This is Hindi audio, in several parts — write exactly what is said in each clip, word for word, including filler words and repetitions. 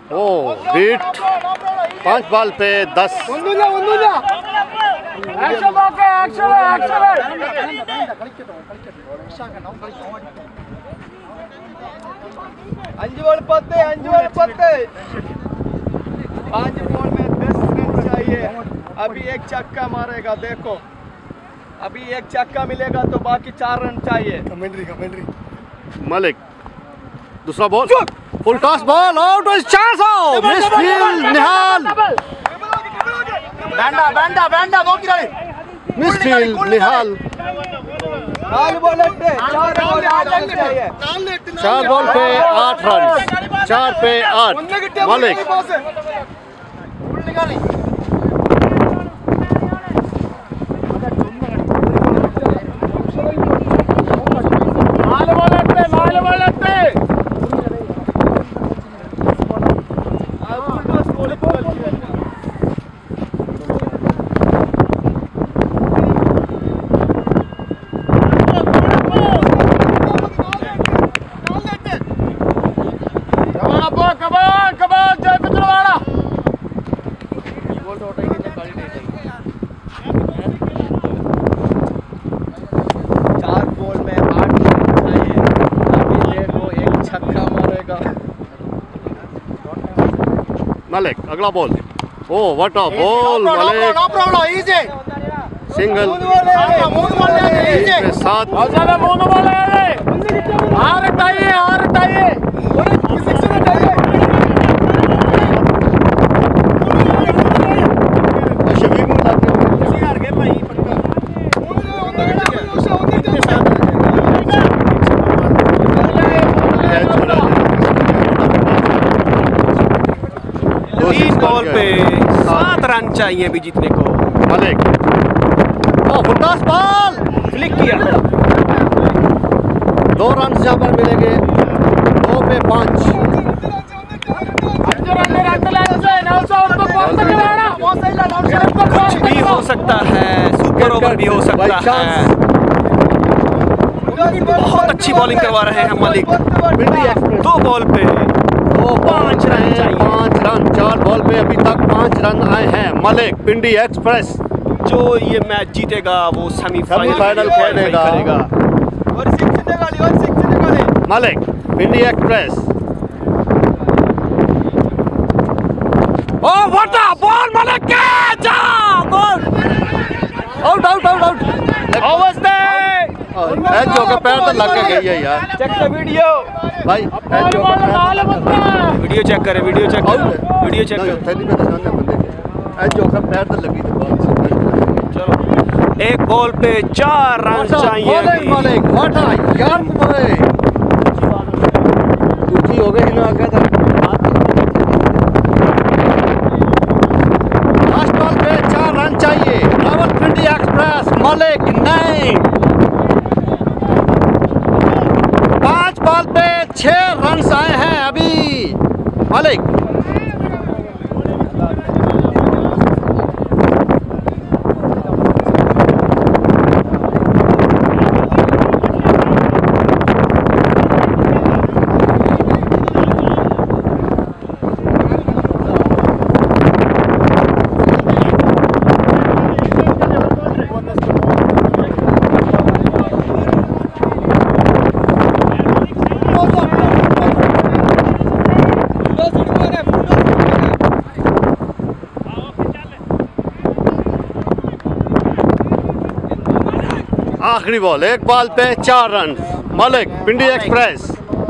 ओ बीट पांच बॉल पे दस। अंजू बॉल पत्ते अंजू बॉल पत्ते पांच बॉल में दस रन चाहिए। अभी एक छक्का मारेगा, देखो अभी एक छक्का मिलेगा तो बाकी चार रन चाहिए। कमेंट्री कमेंट्री मलिक दूसरा ball full toss ball out chance out misfield Nihal बैंडा बैंडा बैंडा दो की रही मिसफील्ड निहाल चार बॉल पे चार बॉल आठ रन चाहिए। चार बॉल पे आठ रन चार पे आठ मलिक मलिक अगला ball oh what a ball Malik single सात तीन बॉल पे सात रन चाहिए अभी जीतने को। Malik oh football ball flick किया, दो रन यहाँ पर मिलेंगे, दो पे पाँच। कुछ भी हो सकता है, सुपर ओवर भी हो सकता है। बहुत अच्छी बॉलिंग करवा रहे हैं मलिक। दो बॉल पे दो पाँच रन चाहिए, पाँच रन चार बॉल पे अभी तक पाँच रन आए हैं। मलिक पिंडी एक्सप्रेस जो ये मैच जीतेगा वो सेमीफाइनल सेमीफाइनल खेलेगा। और सिक्स निकाली और सिक्स निकाली Malik Pindi Express oh what a ball Malik catch गोल आउट आउट आउट आउट अवस्था एच जो का पैर तो लग के गई है यार। चेक द वीडियो भाई एच जो का पैर वीडियो चेक करें, वीडियो चेक करें, वीडियो चेक करें। थैली पे दर्शाने बंदे के एच जो का पैर तो लगी तो बहुत चलो एक बॉल पे चार रन चाहिए अभी। मलिक व्हाट अ यार मलिक दूसरी हो गई ना आगे था। लास्ट बॉल पे चार रन चाहिए रावलपिंडी एक्सप्रेस मलिक नहीं। पांच बॉल पे छह रन आए हैं अभी मलिक। आखिरी बॉल एक बॉल पे चार run Malik Pindi Express.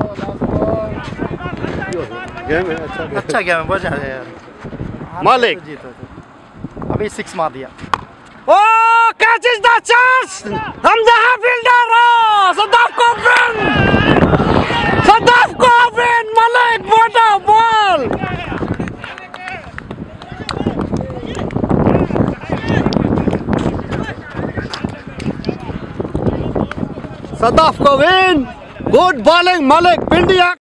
Game है अच्छा अच्छा गेम है, बहुत ज्यादा है यार। मलिक अभी सिक्स मार दिया। ओ catches the chance from the fielder. Sadaf को win, Sadaf को win Malik what a ball। Sadaf को विन गुड बॉलिंग मलिक पिंडी।